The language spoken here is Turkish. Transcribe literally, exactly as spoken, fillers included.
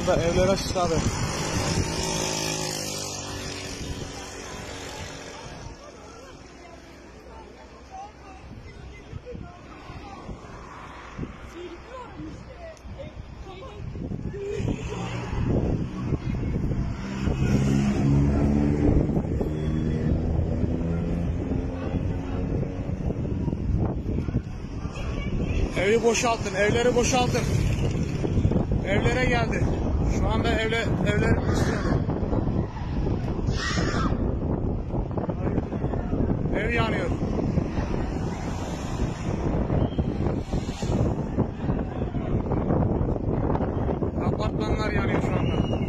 anda evler açtı abi. Evi boşaltın, evleri boşaltın. Evlere geldi. Şu anda evle, evler ev yanıyor. Apartmanlar yanıyor şu anda.